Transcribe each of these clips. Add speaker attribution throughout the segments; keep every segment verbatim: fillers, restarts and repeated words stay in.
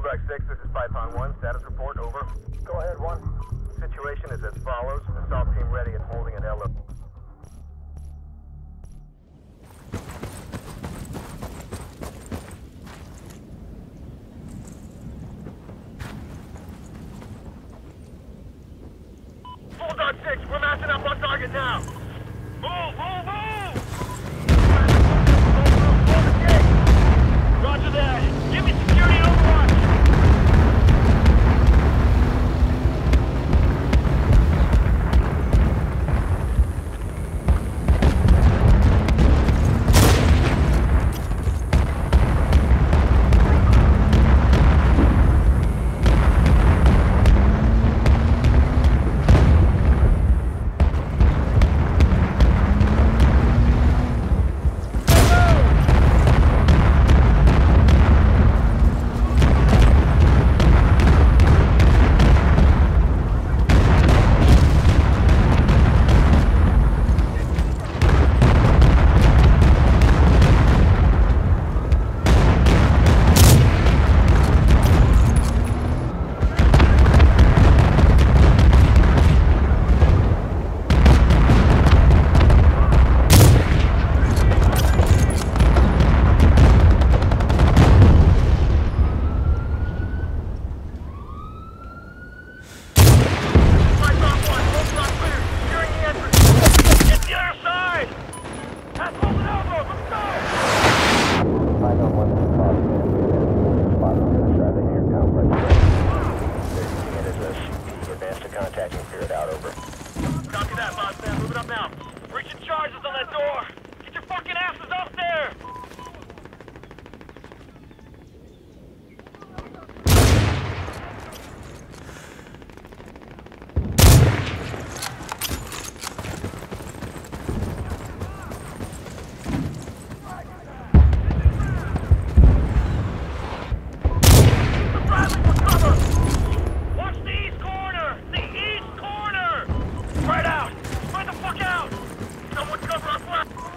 Speaker 1: Bulldog six, this is Python one. Status report, over.
Speaker 2: Go ahead, one.
Speaker 1: Situation is as follows. Assault team ready and holding at L O. Bulldog six, we're massing up on target now. Move, move, move! Roger that. Give me security and overwatch. Contacting period out, over. Copy that, boss man. Moving up now. Reaching charges on that door. Get your fucking asses up there! Right out! Find the fuck out! Someone cover our flat!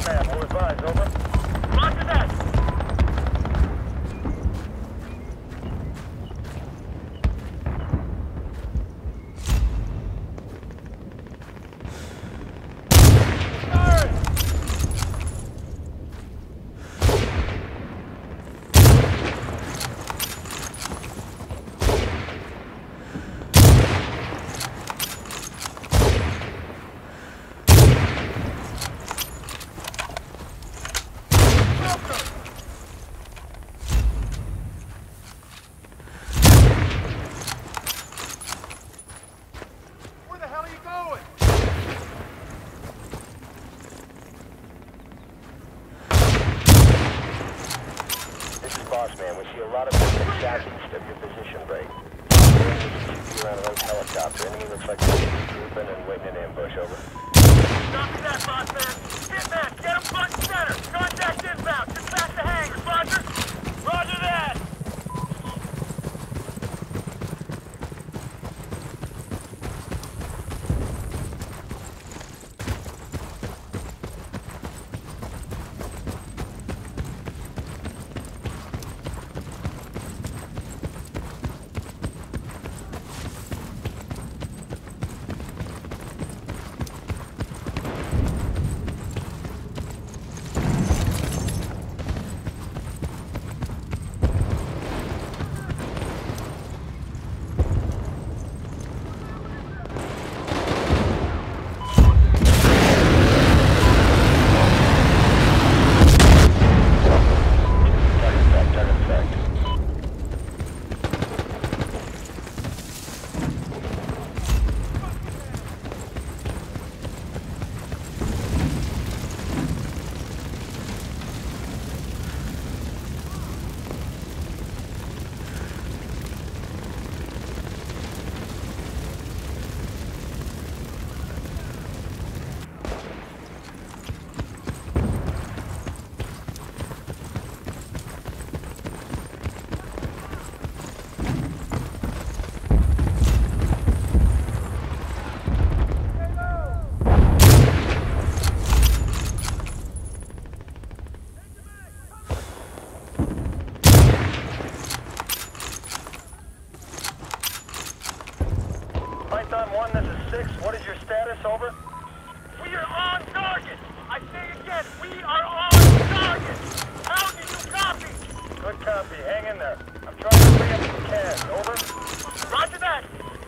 Speaker 1: man. We'll advise, over. Roger that. Boss man, we see a lot of movement southeast of your position break. We're around an old helicopter. Enemy looks like they're grouping and waiting in ambush, over. Copy that, boss man. Hit man, get him front and center. Contact inbound. Just past the hangars, Roger. Roger that. Python one, this is six. What is your status, over? We are on target! I say again, we are on target! How do you copy? Good copy, hang in there. I'm trying to free up some cash, over. Roger that!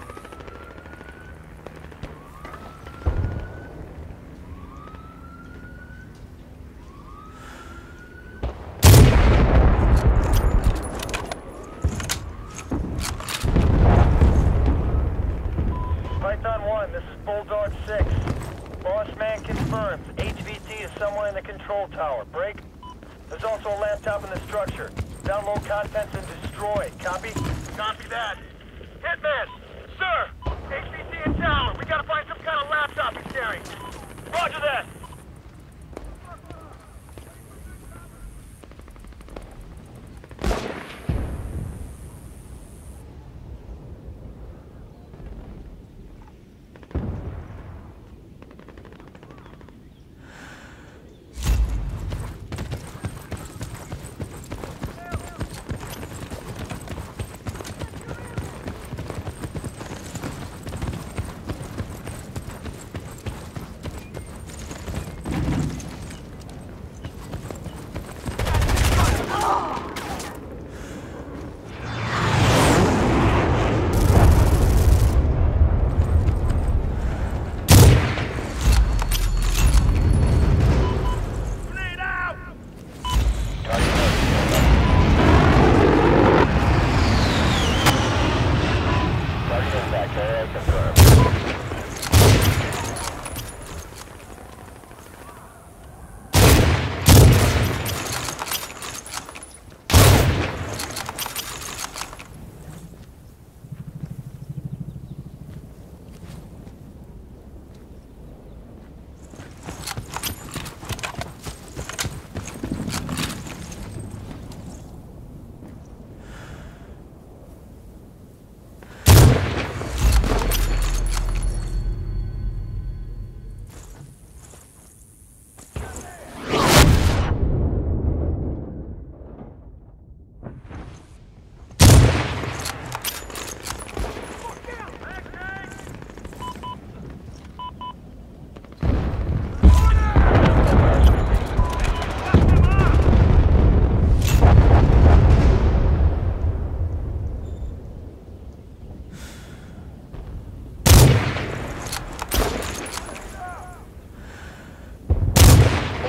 Speaker 1: Python one, this is Bulldog six. Boss man confirms. H V T is somewhere in the control tower. Break. There's also a laptop in the structure. Download contents and destroy. Copy? Copy that. Hitman! Sir! H V T in tower. We gotta find some kind of laptop he's carrying. Roger that!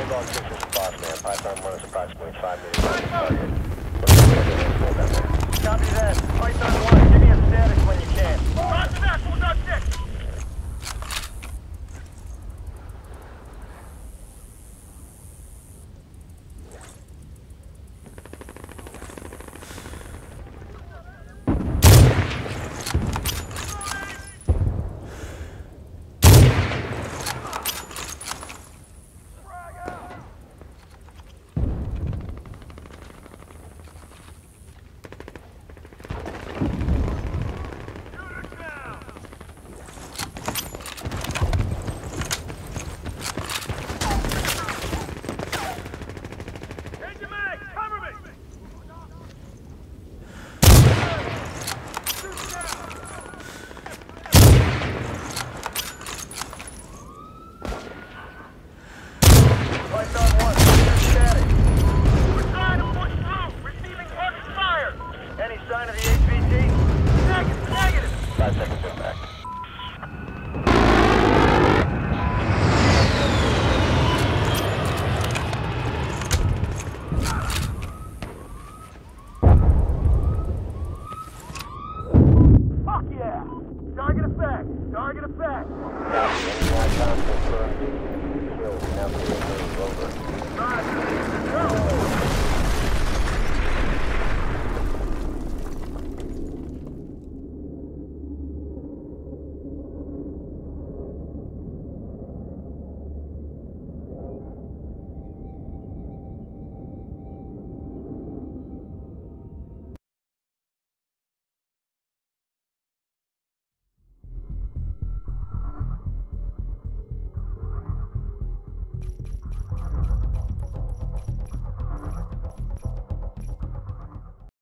Speaker 1: Bulldog six is the boss man. Python one is approximately five meters from the target. Looks like we're getting a full down there. Copy that. Python one, give me a status when you can.
Speaker 2: Roger that, Bulldog six!